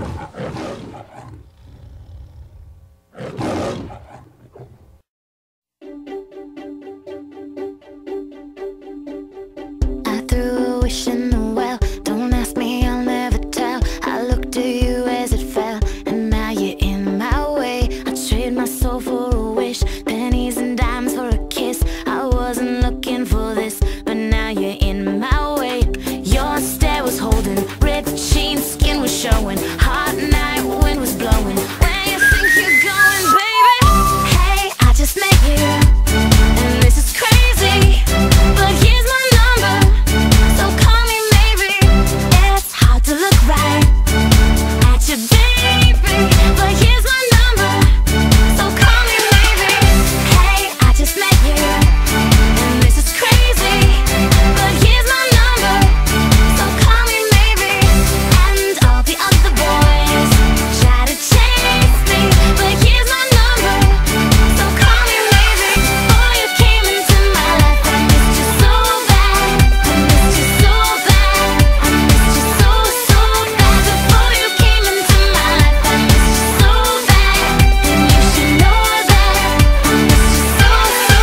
I threw a wish in the well. Don't ask me, I'll never tell. I looked at you as it fell, and now you're in my way. I trade my soul for a wish, pennies and dimes for a kiss. I wasn't looking for this, but now you're in my way. Your stare was holding, ripped jeans, skin was showing. Hot night, wind was blowing. Where you think you're going, baby? Hey, I just met you, and this is crazy, but here's my number, so call me maybe. It's hard to look right at you, baby, but here's my number, so call me maybe. Hey, I just met you, and this is crazy, but here's my number, so call me maybe. And all the other boys try to chase me, but here's my number, so call me maybe. Before you came into my life, I missed you so bad, I missed you so bad, I missed you so, so bad. Before you came into my life, I missed you so bad, and you should know that I missed you so,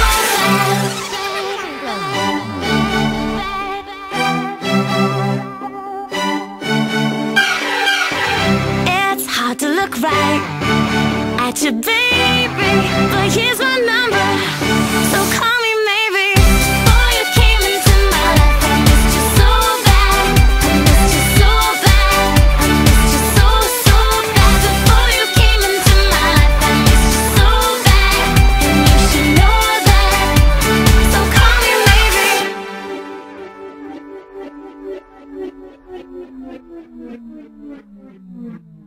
so bad. It's hard to look right at you, baby, but here's my number, so call me maybe. Before you came into my life, I missed you so bad, I missed you so bad, I missed you so, so bad. Before you came into my life, I missed you so bad, and you should know that, so call me maybe.